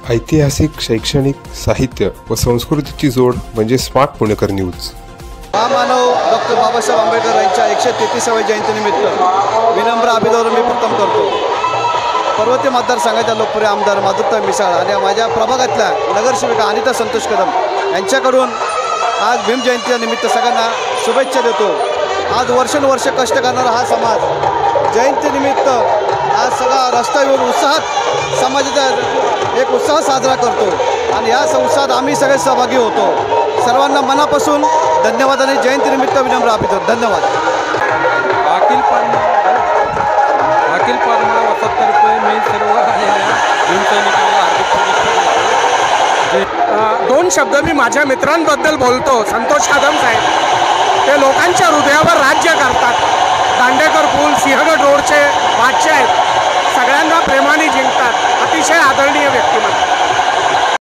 ऐतिहासिक, शैक्षणिक, साहित्य व संस्कृतीची जोड म्हणजे स्मार्ट पुणेकर न्यूज। महामानव डॉक्टर बाबासाहेब आंबेडकर यांच्या 133व्या जयंतीनिमित्त विनम्र अभिवादन मी प्रथम करतो। पर्वतीय मतदारसंघाच्या लोकप्रिय आमदार माधुरताई मिसाळ आणि माझ्या प्रभागातल्या नगरसेविका अनिता संतोष कदम यांच्याकडून आज भीम जयंतीनिमित्त सगळ्यांना शुभेच्छा देतो। आज वर्षानुवर्ष कष्ट करणारा हा समाज जयंतीनिमित्त आज सगळा रस्त्यावर उत्साहात समाजाचा एक उत्साह साजरा करतो आणि या उत्साहात आम्ही सगळे सहभागी होतो। सर्वांना मनापासून धन्यवाद आणि जयंतीनिमित्त विनम्र अभिवादन। धन्यवाद। अखिल परमार वसाहततर्फे मी सर्व आलेल्या भीमसैनिकांना हार्दिक दोन शब्द मी माझ्या मित्रांबद्दल बोलतो। संतोष कदम साहेब ते लोकांच्या हृदयावर राज्य करतात। दांडेकर पूल सिंहगड रोडचे बादशाह आहेत, सगळ्यांना प्रेमाने जिंकतात। अतिशय आदरणीय